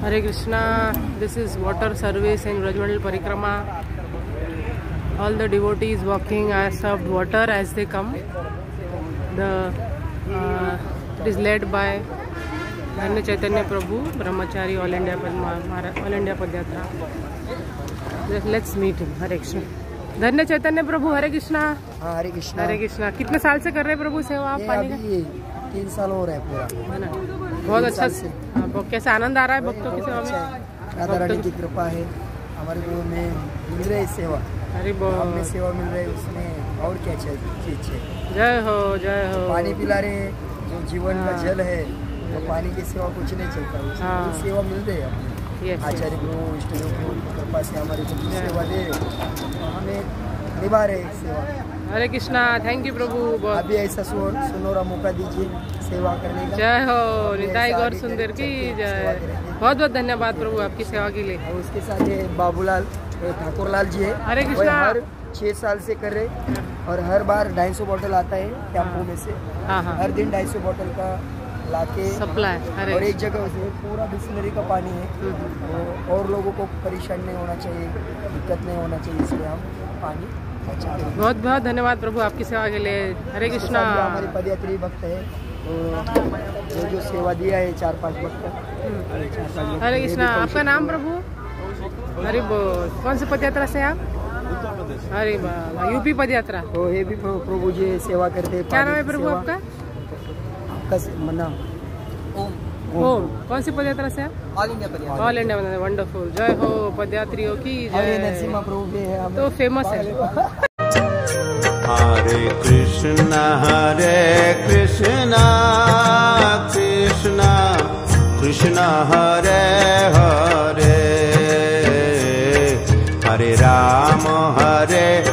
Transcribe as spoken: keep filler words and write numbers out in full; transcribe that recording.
Hare Krishna. This is water service in Brajmandal Parikrama. All the devotees walking are served water as they come. The uh, it is led by Dhanya Chaitanya Prabhu, Brahmachari, All India All India Padyatra. Let's meet him. Hare Krishna. धन्य चैतन्य प्रभु. हरे कृष्णा. हाँ, हरे कृष्णा. हरे कृष्णा. कितने साल से कर रहे हैं प्रभु सेवा आप पानी का? तीन साल हो रहा है पूरा, है ना. बहुत अच्छा से. कैसा आनंद आ रहा है भक्तों की सेवा में? राधा रानी की कृपा है हमारे को में मिल रही सेवा. अरे हमें सेवा मिल रही है, उसमें और क्या चीज है. जय हो जय हो. पानी पिला रहे, जो जीवन का जल है, तो पानी की सेवा कुछ नहीं चलता. सेवा मिल रही है आचार्य गुरु इष्ट गुरु की कृपा से हमारे को सेवा दे, हमें निभा रहे सेवा. हरे कृष्णा. थैंक यू प्रभु. अभी ऐसा सुनहरा मौका दीजिए सेवा करने का. जय हो. निताई गौर सुंदर की जय. बहुत बहुत धन्यवाद प्रभु आपकी सेवा के लिए. और उसके साथ ये बाबूलाल ठाकुर लाल जी है. हरे कृष्णा. हर छः साल से कर रहे और हर बार ढाई सौ बोतल आता है टेम्पो में से. हाँ हाँ. हर दिन ढाई सौ बोतल का लाके सप्लाई. और एक जगह से पूरा बिस्लरी का पानी है, तो और लोगों को परेशान नहीं होना चाहिए, दिक्कत नहीं होना चाहिए, इसलिए हम पानी अच्छा. बहुत बहुत धन्यवाद प्रभु आपकी सेवा के लिए. हरे कृष्णा. हमारे पदयात्री भक्त है, तो जो जो सेवा दिया है चार पांच भक्त. हरे कृष्णा. आपका नाम प्रभु? हरे बोल. कौन से पदयात्रा से आप? अरे बाबा, यूपी पदयात्रा. तो ये भी प्रभु जी सेवा करते हैं. क्या नाम है प्रभु आपका? नाम ओम. कौन सी पदयात्रा से आप? ऑल इंडिया पदयात्रा. All India. वंडरफुल. जय हो पदयात्रियों की जय. नरसिम्हा प्रभु भी है तो फेमस है. हरे कृष्णा हरे कृष्णा कृष्णा कृष्णा हरे हरे हरे राम हरे